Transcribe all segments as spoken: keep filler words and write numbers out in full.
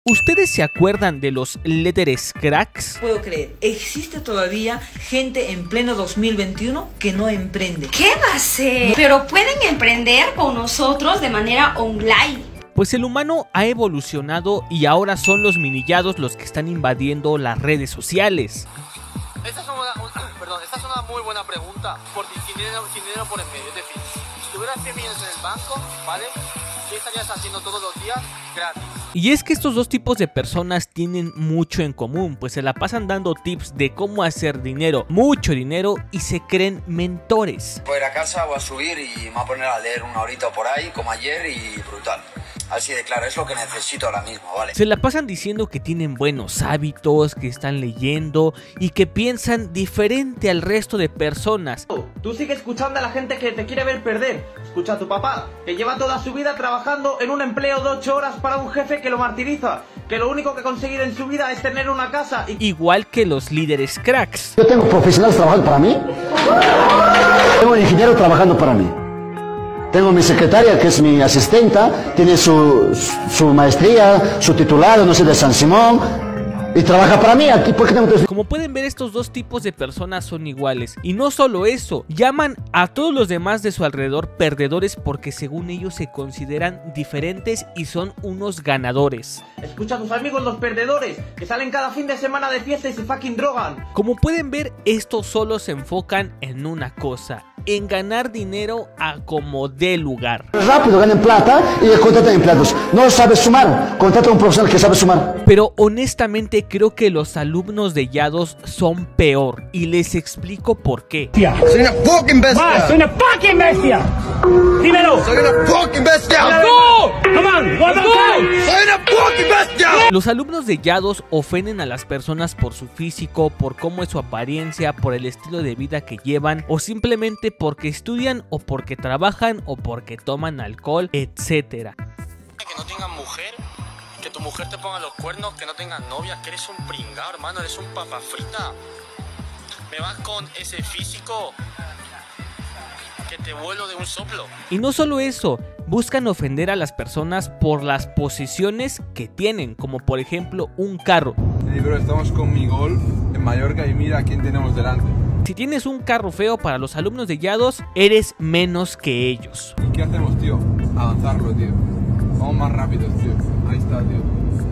¿Ustedes se acuerdan de los líderes cracks? Puedo creer, existe todavía gente en pleno dos mil veintiuno que no emprende. ¿Qué va a ser? Pero pueden emprender con nosotros de manera online. Pues el humano ha evolucionado y ahora son los minillados los que están invadiendo las redes sociales. Esta es una, perdón, esta es una muy buena pregunta, porque sin dinero, sin dinero por en medio, es decir, si tuvieras cien millones en el banco, ¿vale? ¿Qué estarías haciendo todos los días? Gratis. Y es que estos dos tipos de personas tienen mucho en común, pues se la pasan dando tips de cómo hacer dinero, mucho dinero, y se creen mentores. Voy a ir a casa, voy a subir y me voy a poner a leer una horita por ahí, como ayer, y brutal. Así de claro, es lo que necesito ahora mismo, ¿vale? Se la pasan diciendo que tienen buenos hábitos, que están leyendo y que piensan diferente al resto de personas. Tú sigue escuchando a la gente que te quiere ver perder. Escucha a tu papá, que lleva toda su vida trabajando en un empleo de ocho horas para un jefe que lo martiriza, que lo único que ha conseguido en su vida es tener una casa y... Igual que los líderes cracks. Yo tengo profesionales trabajando para mí. Tengo un ingeniero trabajando para mí. Tengo mi secretaria, que es mi asistenta, tiene su, su maestría, su titulado, no sé, de San Simón, y trabaja para mí. Aquí, ¿por qué tengo que... Como pueden ver, estos dos tipos de personas son iguales. Y no solo eso, llaman a todos los demás de su alrededor perdedores porque según ellos se consideran diferentes y son unos ganadores. Escucha a tus amigos los perdedores, que salen cada fin de semana de fiesta y se fucking drogan. Como pueden ver, estos solo se enfocan en una cosa: en ganar dinero a como dé lugar. Rápido ganen plata y contratan empleados. No sabes sumar, contrata a un profesional que sabe sumar. Pero honestamente creo que los alumnos de Yados son peor y les explico por qué. Soy una fucking bestia. ¡Más! ¡Soy una fucking bestia! ¡Dímelo! Soy una fucking bestia. ¡Let's go! ¡Come on! ¡Let's go! Soy una fucking bestia. Los alumnos de Yados ofenden a las personas por su físico, por cómo es su apariencia, por el estilo de vida que llevan, o simplemente porque estudian o porque trabajan o porque toman alcohol, etcétera. Que no tengan mujer, que tu mujer te ponga los cuernos, que no tengas novia, que eres un pringao, hermano, eres un papa frita. Me vas con ese físico que te vuelo de un soplo. Y no solo eso, buscan ofender a las personas por las posesiones que tienen, como por ejemplo un carro. Sí, bro, estamos con mi Golf en Mallorca y mira a quién tenemos delante. Si tienes un carro feo, para los alumnos de Yados, eres menos que ellos. ¿Y qué hacemos, tío? Avanzarlo, tío. Vamos más rápidos, tío. Ahí está, tío.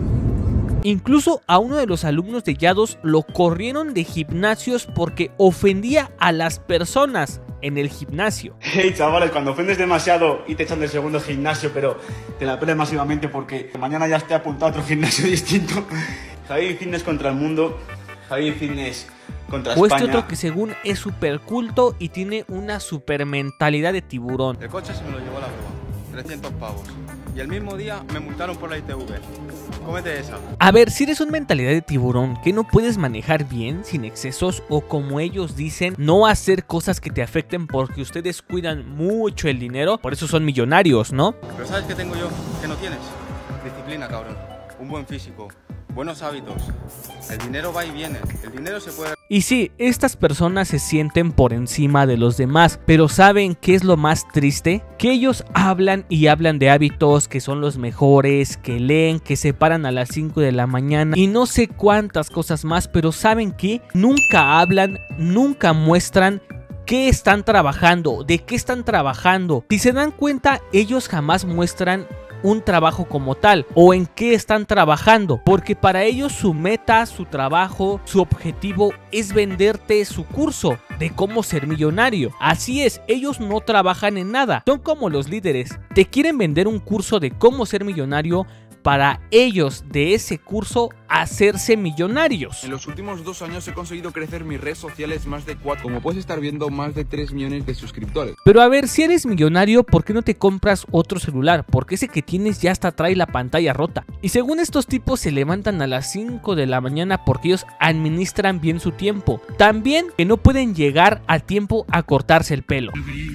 Incluso a uno de los alumnos de Yados lo corrieron de gimnasios porque ofendía a las personas en el gimnasio. Hey chavales, cuando ofendes demasiado y te echan del segundo gimnasio, pero te la pelas masivamente porque mañana ya esté apuntado a otro gimnasio distinto. Javi Fitness contra el mundo, Javi Fitness contra o este España. otro que según es súper culto y tiene una super mentalidad de tiburón. El coche se me lo llevó a la grúa, trescientos pavos. Y el mismo día me multaron por la I T V. Cómete esa. A ver, si eres una mentalidad de tiburón que no puedes manejar bien, sin excesos, o como ellos dicen, no hacer cosas que te afecten porque ustedes cuidan mucho el dinero, por eso son millonarios, ¿no? Pero ¿sabes qué tengo yo? ¿Qué no tienes? Disciplina, cabrón. Un buen físico. Buenos hábitos. El dinero va y viene. El dinero se puede... Y sí, estas personas se sienten por encima de los demás, pero ¿saben qué es lo más triste? Que ellos hablan y hablan de hábitos, que son los mejores, que leen, que se paran a las cinco de la mañana y no sé cuántas cosas más, pero ¿saben qué? Nunca hablan, nunca muestran qué están trabajando, de qué están trabajando. Si se dan cuenta, ellos jamás muestran un trabajo como tal o en qué están trabajando, porque para ellos su meta, su trabajo, su objetivo es venderte su curso de cómo ser millonario. Así es, ellos no trabajan en nada, son como los líderes, te quieren vender un curso de cómo ser millonario para ellos de ese curso hacerse millonarios. En los últimos dos años he conseguido crecer mis redes sociales más de cuatro. Como puedes estar viendo, más de tres millones de suscriptores. Pero a ver, si eres millonario, ¿por qué no te compras otro celular? Porque ese que tienes ya hasta trae la pantalla rota. Y según estos tipos se levantan a las cinco de la mañana porque ellos administran bien su tiempo. También que no pueden llegar a tiempo a cortarse el pelo.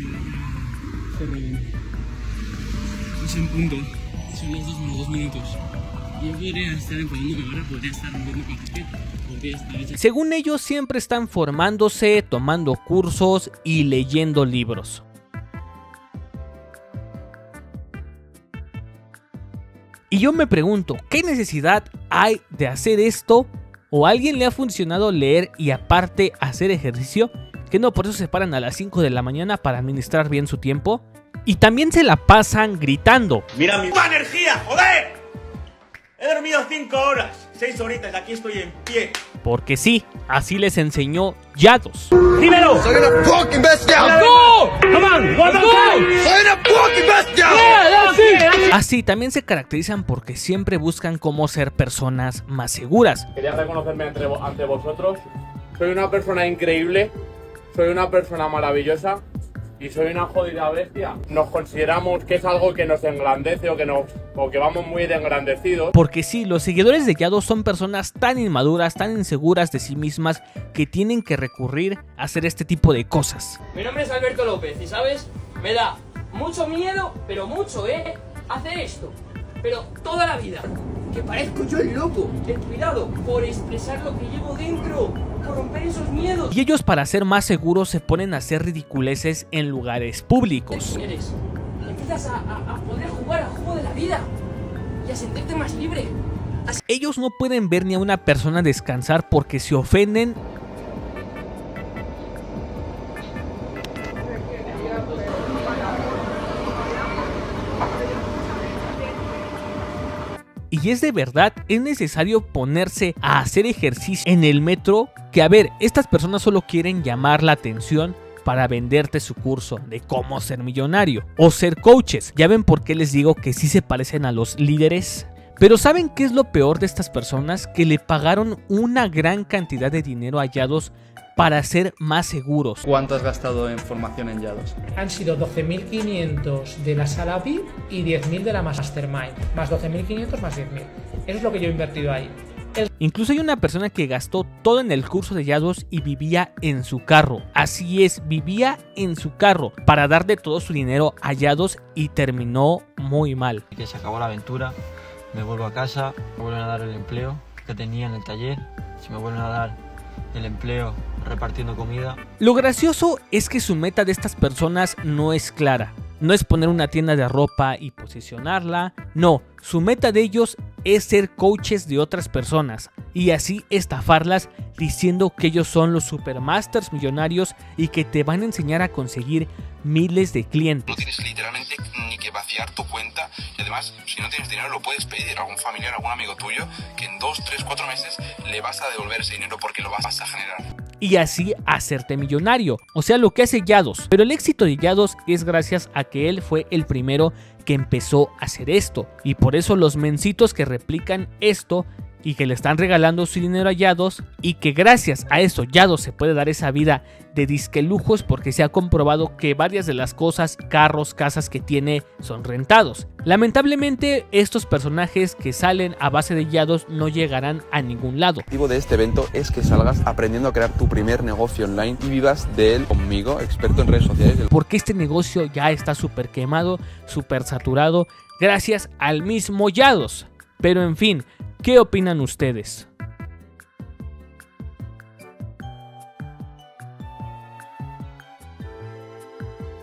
Es un punto. Son las dos menos dos minutos. Yo podría estar enfadándome ahora, podría estar viendo cualquier podría estar... Según ellos, siempre están formándose, tomando cursos y leyendo libros. Y yo me pregunto, ¿qué necesidad hay de hacer esto? ¿O a alguien le ha funcionado leer y aparte hacer ejercicio? ¿Que no por eso se paran a las cinco de la mañana para administrar bien su tiempo? Y también se la pasan gritando. ¡Mira mi energía, joder! He dormido cinco horas, seis horitas y aquí estoy en pie. Porque sí, así les enseñó Yados. ¡Dímelo! ¡Soy una fucking bestia! ¡Let's go! ¡Come on! ¡Let's go! ¡Soy una fucking bestia! Yeah, así también se caracterizan porque siempre buscan cómo ser personas más seguras. Quería reconocerme ante, ante vosotros. Soy una persona increíble, soy una persona maravillosa y soy una jodida bestia. Nos consideramos que es algo que nos engrandece o que, nos, o que vamos muy de engrandecidos. Porque sí, los seguidores de Yados son personas tan inmaduras, tan inseguras de sí mismas que tienen que recurrir a hacer este tipo de cosas. Mi nombre es Alberto López y ¿sabes? Me da mucho miedo, pero mucho, ¿eh? Hacer esto, pero toda la vida. Que parezco yo el loco. Ten cuidado por expresar lo que llevo dentro, por romper esos miedos. Y ellos, para ser más seguros, se ponen a hacer ridiculeces en lugares públicos. Eres. Empiezas a, a, a poder jugar al juego de la vida y a sentirte más libre. Así... Ellos no pueden ver ni a una persona descansar porque se ofenden. Y es de verdad, es necesario ponerse a hacer ejercicio en el metro, que a ver, estas personas solo quieren llamar la atención para venderte su curso de cómo ser millonario o ser coaches. Ya ven por qué les digo que sí se parecen a los líderes. Pero ¿saben qué es lo peor de estas personas? Que le pagaron una gran cantidad de dinero a Yados para ser más seguros. ¿Cuánto has gastado en formación en Yados? Han sido doce mil quinientos de la sala V I P y diez mil de la Mastermind, más doce mil quinientos más diez mil. Eso es lo que yo he invertido ahí. El... Incluso hay una persona que gastó todo en el curso de Yados y vivía en su carro. Así es, vivía en su carro para darle todo su dinero a Yados y terminó muy mal. Que se acabó la aventura, me vuelvo a casa, me vuelven a dar el empleo que tenía en el taller, si me vuelven a dar el empleo repartiendo comida. Lo gracioso es que su meta de estas personas no es clara. No es poner una tienda de ropa y posicionarla. No, su meta de ellos es ser coaches de otras personas y así estafarlas diciendo que ellos son los supermasters millonarios y que te van a enseñar a conseguir miles de clientes. No tienes literalmente ni que vaciar tu cuenta y además si no tienes dinero lo puedes pedir a algún familiar, a algún amigo tuyo que en dos, tres, cuatro meses le vas a devolver ese dinero porque lo vas a generar. Y así hacerte millonario, o sea lo que hace Yados. Pero el éxito de Yados es gracias a que él fue el primero que empezó a hacer esto. Y por eso los mencitos que replican esto y que le están regalando su dinero a Yados, y que gracias a eso Yados se puede dar esa vida de disque lujos porque se ha comprobado que varias de las cosas, carros, casas que tiene son rentados. Lamentablemente estos personajes que salen a base de Yados no llegarán a ningún lado. El objetivo de este evento es que salgas aprendiendo a crear tu primer negocio online y vivas de él conmigo, experto en redes sociales. Porque este negocio ya está súper quemado, súper saturado, gracias al mismo Yados. Pero en fin, ¿qué opinan ustedes?